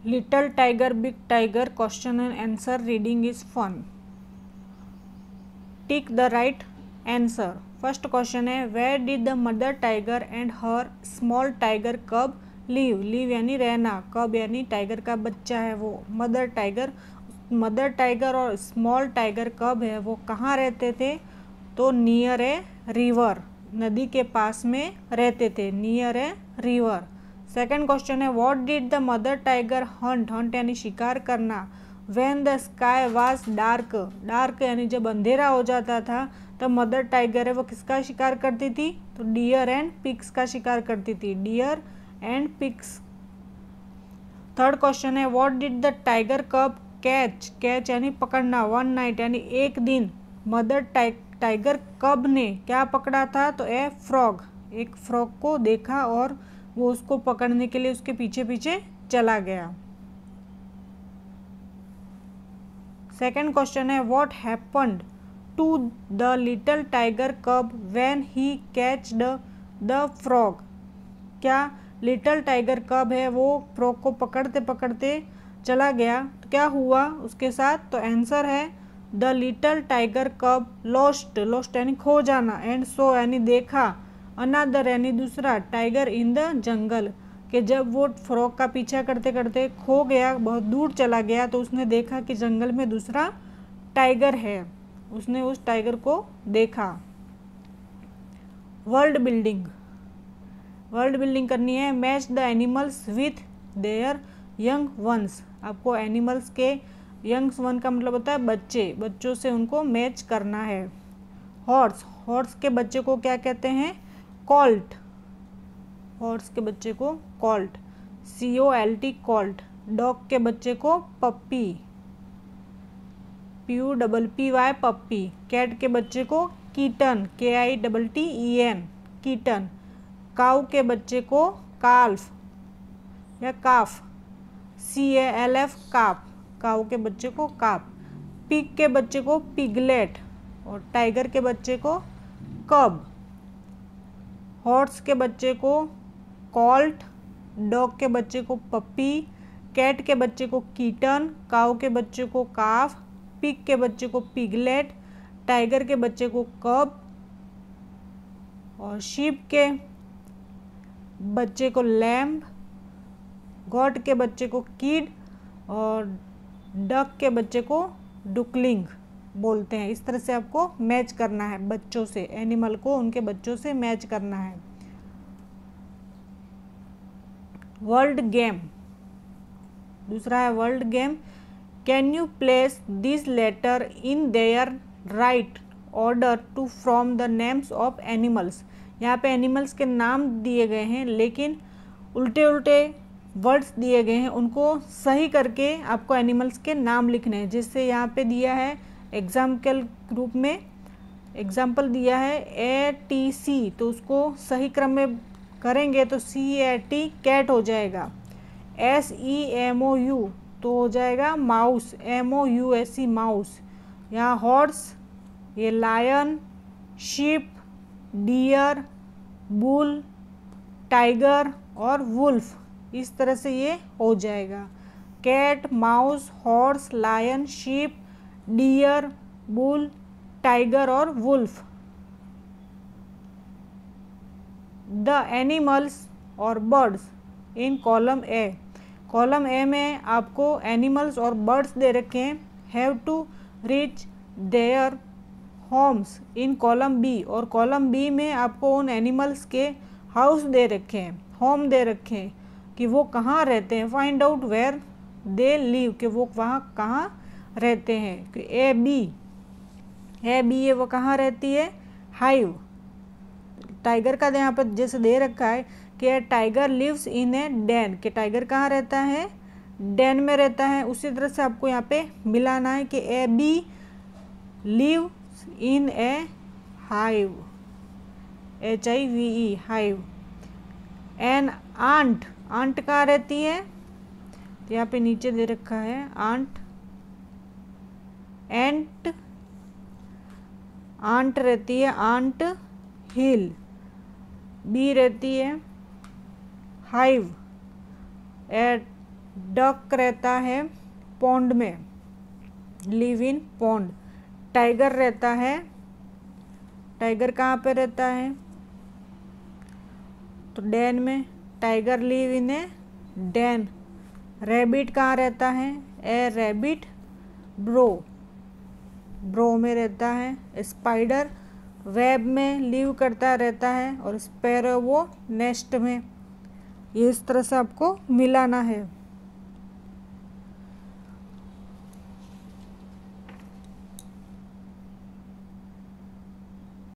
Little tiger big tiger question and answer reading is fun. Tick the right answer. First question है where did the mother tiger and her small tiger cub live. Live यानी रहना, कब यानी tiger का बच्चा है वो। Mother tiger और स्मॉल टाइगर कब है वो कहाँ रहते थे, तो नियर ए रिवर, नदी के पास में रहते थे, near a river. Second question है what did the mother tiger hunt. Hunt यानी शिकार करना। When the sky was dark. Dark यानी जब अंधेरा हो जाता था तब मदर टाइगर है वो किसका शिकार करती थी, तो डियर एंड पिग्स का शिकार करती थी, deer and pigs. Third question है what did the tiger cub catch. Catch यानी पकड़ना। वन नाइट यानी एक दिन मदर टाइगर कब ने क्या पकड़ा था, तो ए फ्रॉग, एक फ्रॉग को देखा और वो उसको पकड़ने के लिए उसके पीछे पीछे चला गया। सेकेंड क्वेश्चन है what happened to the little tiger cub when he caught the frog. क्या लिटिल टाइगर कब है वो फ्रॉग को पकड़ते पकड़ते चला गया, तो क्या हुआ उसके साथ, तो आंसर है the little tiger cub lost. Lost यानी खो जाना, एंड सो यानी देखा, अनदर यानी दूसरा, टाइगर इन द जंगल, कि जब वो फ्रॉग का पीछा करते करते खो गया, बहुत दूर चला गया, तो उसने देखा कि जंगल में दूसरा टाइगर है, उसने उस टाइगर को देखा। World building. वर्ल्ड बिल्डिंग करनी है। Match the animals with their young ones. आपको एनिमल्स के यंग्स वन का मतलब होता है बच्चे, बच्चों से उनको मैच करना है। हॉर्स। हॉर्स के बच्चे को क्या कहते हैं, कॉल्ट। हॉर्स के बच्चे को कॉल्ट, COLT कॉल्ट। डॉग के बच्चे को पप्पी, PUPPY पप्पी। कैट के बच्चे को कीटन, KITTEN कीटन। काऊ के बच्चे को काल्फ या काफ, CALF काफ, काऊ के बच्चे को काफ। पिग के बच्चे को पिगलेट और टाइगर के बच्चे को कब। हॉर्स के बच्चे को कॉल्ट, डॉग के बच्चे को पप्पी, कैट के बच्चे को कीटन, काऊ के बच्चे को काफ, पिग के बच्चे को पिगलेट, टाइगर के बच्चे को कब, और शीप के बच्चे को लैम्ब, गॉट के बच्चे को किड और डक के बच्चे को डुकलिंग बोलते हैं। इस तरह से आपको मैच करना है बच्चों से, एनिमल को उनके बच्चों से मैच करना है। World game. दूसरा है world game. Can you place this letter in their right order to from the names of animals. यहाँ पे एनिमल्स के नाम दिए गए हैं लेकिन उल्टे उल्टे वर्ड्स दिए गए हैं, उनको सही करके आपको एनिमल्स के नाम लिखने हैं। जिससे यहाँ पे दिया है एग्जाम्पल रूप में, एग्जाम्पल दिया है ATC, तो उसको सही क्रम में करेंगे तो CAT कैट हो जाएगा। SEMOU तो हो जाएगा माउस, MOUSE माउस। यहाँ हॉर्स, ये lion, sheep, deer, bull, tiger और वुल्फ, इस तरह से ये हो जाएगा। Cat, mouse, horse, lion, sheep, deer, bull, tiger और वुल्फ। द एनिमल्स और birds in column A. Column A में आपको एनिमल्स और बर्ड्स दे रखे हैं। Have to reach their homes in column B, और कॉलम बी में आपको उन एनिमल्स के हाउस दे रखे हैं, होम दे रखे हैं कि वो कहाँ रहते हैं। Find out where they live, कि वो वहाँ कहाँ रहते हैं। कि ए बी है वो कहाँ रहती है, हाइव। टाइगर का यहाँ पर जैसे दे रखा है कि tiger lives in a den, कि टाइगर कहाँ रहता है, डेन में रहता है। उसी तरह से आपको यहाँ पे मिलाना है कि a bee live in a hive, HIVE hive. An ant, ant कहाँ रहती है, तो यहाँ पे नीचे दे रखा है आंट। एंट, आंट रहती है आंट हिल। बी रहती है हाइव, डक रहता है पॉन्ड में, लिव इन पॉन्ड। टाइगर रहता है, टाइगर कहाँ पे रहता है? तो डेन में, tiger live in a den. Rabbit कहाँ रहता है? ए रैबिट ब्रो, ब्रो में रहता है। स्पाइडर वेब में लिव करता रहता है, और स्पैरो वो नेस्ट में। ये इस तरह से आपको मिलाना है।